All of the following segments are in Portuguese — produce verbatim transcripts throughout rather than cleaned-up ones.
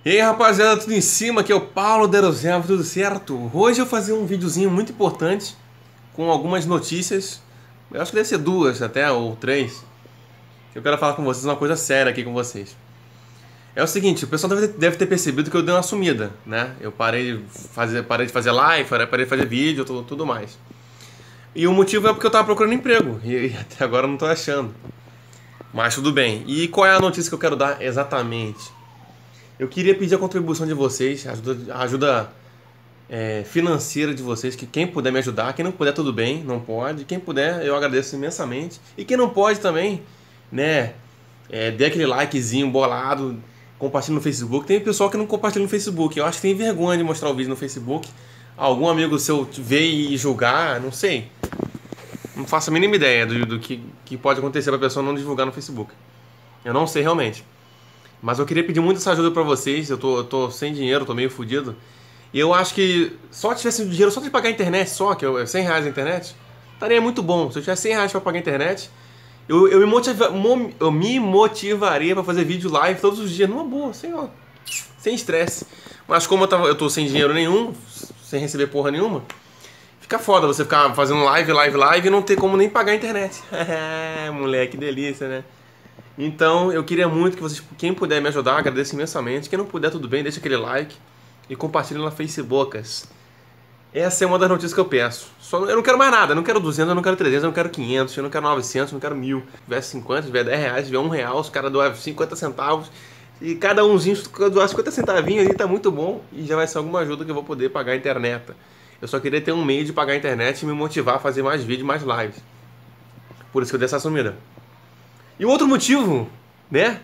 E aí rapaziada, tudo em cima? Aqui é o Paulo Derozelvo, tudo certo? Hoje eu vou fazer um videozinho muito importante com algumas notícias. Eu acho que deve ser duas até, ou três. Eu quero falar com vocês uma coisa séria aqui com vocês. É o seguinte, o pessoal deve ter, deve ter percebido que eu dei uma sumida, né? Eu parei de fazer, parei de fazer live, parei de fazer vídeo, tudo, tudo mais. E o motivo é porque eu tava procurando emprego e, e até agora eu não tô achando. Mas tudo bem. E qual é a notícia que eu quero dar exatamente? Eu queria pedir a contribuição de vocês, a ajuda, a ajuda é, financeira de vocês, que quem puder me ajudar, quem não puder tudo bem, não pode, quem puder eu agradeço imensamente, e quem não pode também, né, é, dê aquele likezinho bolado, compartilhe no Facebook. Tem pessoal que não compartilha no Facebook, eu acho que tem vergonha de mostrar o vídeo no Facebook, algum amigo seu ver e julgar, não sei, não faço a mínima ideia do, do que, que pode acontecer para a pessoa não divulgar no Facebook, eu não sei realmente. Mas eu queria pedir muito essa ajuda pra vocês. Eu tô, eu tô sem dinheiro, tô meio fodido. E eu acho que só tivesse dinheiro só de pagar a internet, só, que é cem reais a internet, estaria muito bom. Se eu tivesse cem reais pra pagar a internet, eu, eu, me, motiva, eu me motivaria pra fazer vídeo live todos os dias, numa boa, sem, ó, sem estresse. Mas como eu, tava, eu tô sem dinheiro nenhum, sem receber porra nenhuma, fica foda você ficar fazendo live, live, live e não ter como nem pagar a internet. Moleque, que delícia, né? Então eu queria muito que vocês, quem puder me ajudar, agradeço imensamente. Quem não puder, tudo bem, deixa aquele like e compartilha na Facebookas. Essa é uma das notícias que eu peço. Só, eu não quero mais nada, eu não quero duzentos, eu não quero trezentos, eu não quero quinhentos, eu não quero novecentos, eu não quero mil. Se tiver cinquenta, se tiver dez reais, se tiver um real, os caras doam cinquenta centavos. E cada umzinho doar cinquenta centavinhos ali tá muito bom e já vai ser alguma ajuda que eu vou poder pagar a internet. Eu só queria ter um meio de pagar a internet e me motivar a fazer mais vídeos, mais lives. Por isso que eu dei essa sumida. E o outro motivo, né?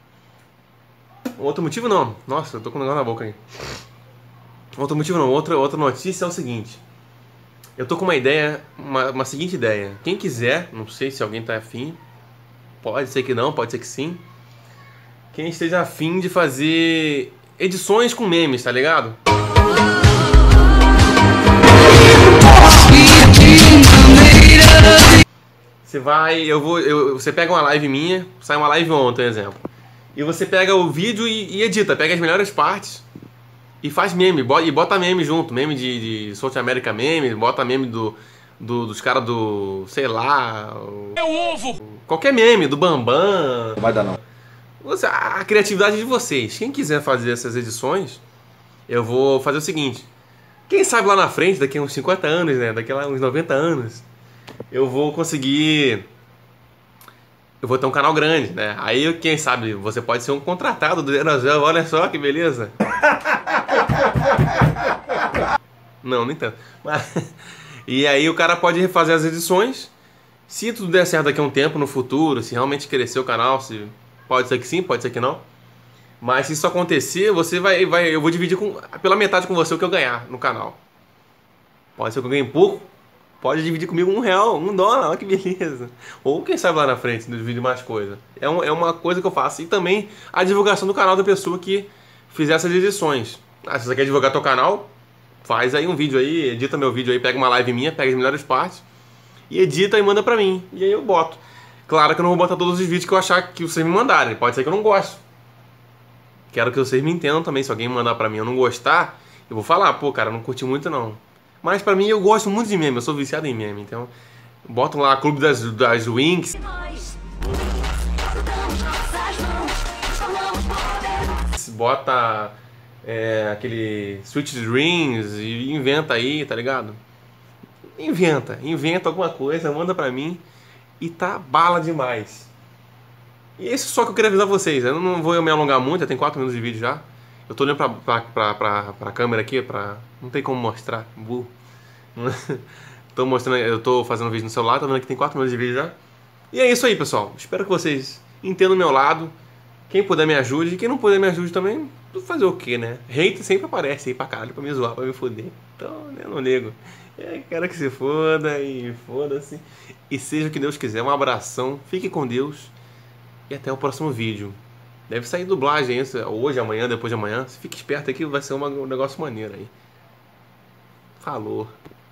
Outro motivo não. Nossa, eu tô com um negócio na boca aí. Outro motivo não. Outra, outra notícia é o seguinte. Eu tô com uma ideia, uma, uma seguinte ideia. Quem quiser, não sei se alguém tá afim, pode ser que não, pode ser que sim. Quem esteja afim de fazer edições com memes, tá ligado? Você vai, eu vou, eu, você pega uma live minha, sai uma live ontem, por exemplo, e você pega o vídeo e, e edita, pega as melhores partes e faz meme, bota, e bota meme junto, meme de, de South America meme, bota meme do, do dos caras do, sei lá, o, é o ovo, qualquer meme, do Bambam. Não vai dar não. Você, a criatividade de vocês. Quem quiser fazer essas edições, eu vou fazer o seguinte, quem sabe lá na frente, daqui a uns cinquenta anos, né, daqui a uns noventa anos, eu vou conseguir, eu vou ter um canal grande, né? Aí, quem sabe, você pode ser um contratado do Derozelvo, olha só que beleza. Não, nem tanto. Mas, e aí o cara pode refazer as edições. Se tudo der certo daqui a um tempo, no futuro, se realmente crescer o canal, se pode ser que sim, pode ser que não. Mas se isso acontecer, você vai, vai, eu vou dividir com, pela metade com você o que eu ganhar no canal. Pode ser que eu ganhe pouco. Pode dividir comigo um real, um dólar, olha que beleza. Ou quem sabe lá na frente, divide mais coisa. É, um, é uma coisa que eu faço. E também a divulgação do canal da pessoa que fizer essas edições. Ah, se você quer divulgar teu canal, faz aí um vídeo aí, edita meu vídeo aí, pega uma live minha, pega as melhores partes e edita e manda pra mim. E aí eu boto. Claro que eu não vou botar todos os vídeos que eu achar que vocês me mandarem. Pode ser que eu não goste. Quero que vocês me entendam também. Se alguém mandar pra mim e eu não gostar, eu vou falar, pô, cara, não curti muito não. Mas pra mim, eu gosto muito de meme, eu sou viciado em meme, então botam lá Clube das, das Winx, bota é, aquele Sweet Dreams e inventa aí, tá ligado? Inventa, inventa alguma coisa, manda pra mim e tá bala demais. E esse só que eu queria avisar vocês, eu não vou me alongar muito, já tem quatro minutos de vídeo já. Eu tô olhando pra, pra, pra, pra, pra câmera aqui, pra... não tem como mostrar, burro. Tô mostrando, eu tô fazendo um vídeo no celular, tô vendo que tem quatro minutos de vídeo já. E é isso aí, pessoal. Espero que vocês entendam o meu lado. Quem puder me ajude, e quem não puder me ajude também, fazer o que, né? Hate sempre aparece aí pra caralho, pra me zoar, pra me foder. Então, eu não ligo. É, quero que se foda e foda-se. E seja o que Deus quiser. Um abração, fique com Deus e até o próximo vídeo. Deve sair dublagem isso, hoje, amanhã, depois de amanhã. Se fique esperto aqui, vai ser uma, um negócio maneiro aí. Falou.